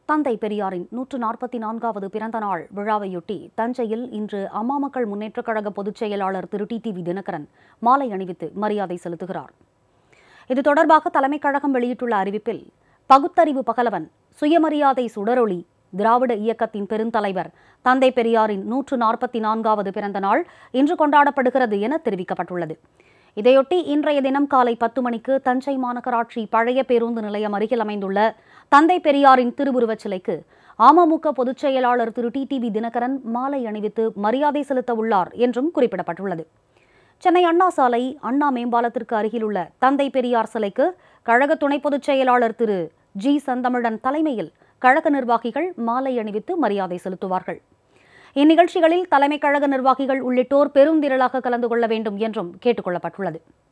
தந்தை பெரியாரின் 144வது பிறந்த நாள் விழாவையொட்டி தஞ்சையில் இன்று அம்மா மக்கள் முன்னேற்றக் கழக பொதுச் செயலாளர் திரு டிடிவி தினகரன் மாலை அணிவித்து மரியாதை செலுத்துகிறார். இது தொடர்பாக தலைமைக் கழகம் வெளியிட்டுள்ள அறிவிப்பில், பகுத்தறிவு பகலவன், சுயமரியாதை சுடரொளி, திராவிட இயக்கத்தின் பெருந்தலைவர் தந்தை பெரியாரின் 144வது பிறந்த நாள் இன்று கொண்டாடப்படுகிறது என தெரிவிக்கப்பட்டுள்ளது. இதையொட்டி இன்றைய தினம் காலை 10 மணிக்கு தஞ்சை மாநகராட்சி பழைய பேருந்து நிலையம் அருகில் அமைந்துள்ள தந்தை பெரியாரின் திருவுருவச் சிலைக்கு அமமுக பொதுச் செயலாளர் திரு டிடிவி தினகரன் மாலை அணிவித்து மரியாதை செலுத்த உள்ளார் என்றும் குறிப்பிடப்பட்டுள்ளது. சென்னை அண்ணா சாலை அண்ணா மேம்பாலத்திற்கு அருகிலுள்ள தந்தை பெரியார் சிலைக்கு கழக துணை பொதுச் செயலாளர் திரு ஜி செந்தமிழன் தலைமையில் கழக நிர்வாகிகள் மாலை அணிவித்து மரியாதை செலுத்துவார்கள். இந்நிகழ்ச்சிகளில் தலைமைக் கழக நிர்வாகிகள் உள்ளிட்டோர் பெருந்திரளாக கலந்து கொள்ள வேண்டும் என்றும் கேட்டுக் கொள்ளப்பட்டுள்ளது.